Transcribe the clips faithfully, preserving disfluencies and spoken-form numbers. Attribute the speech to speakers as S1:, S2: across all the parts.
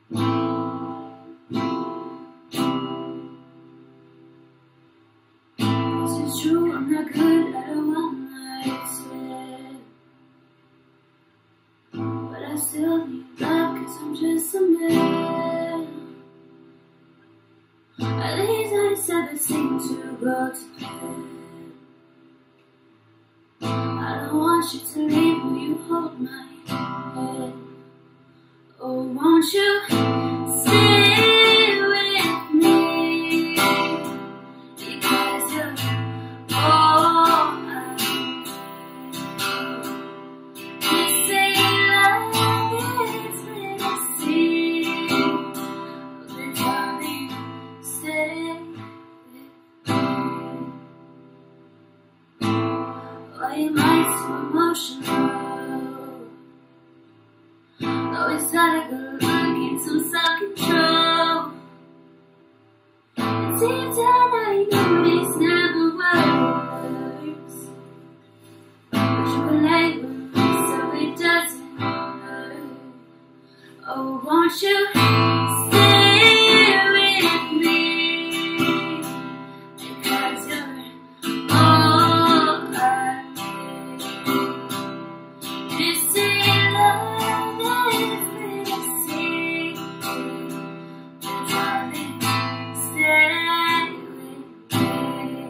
S1: It's true, I'm not good at a one-night stand, but I still need love, cause I'm just a man. At least I never seem to go to bed. I don't want you to leave, will you hold my head? Oh, won't you stay with me? Because you're all I need. They say love is messy, but darling, stay with me. Why am I so emotional? Always gotta go looking some self-control. It seems that I know this never works, but you can lay with me so it doesn't hurt. Oh, won't you stay with me? Because you're all I need. You say love is messy, but darling, stay with me.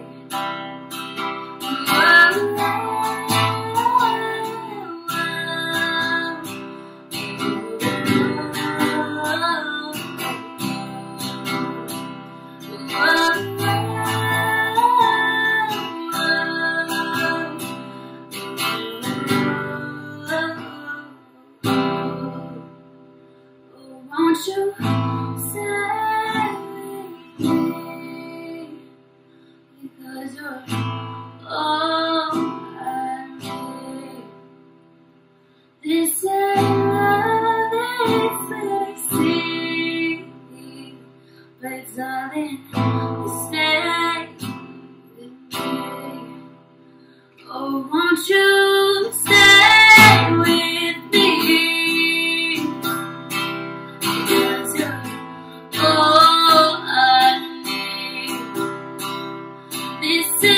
S1: Whoa, won't you stay with me? Because you're all I need. This love is messy, but darling, stay with me. Oh, won't you stay with me? Because you're all I need. This is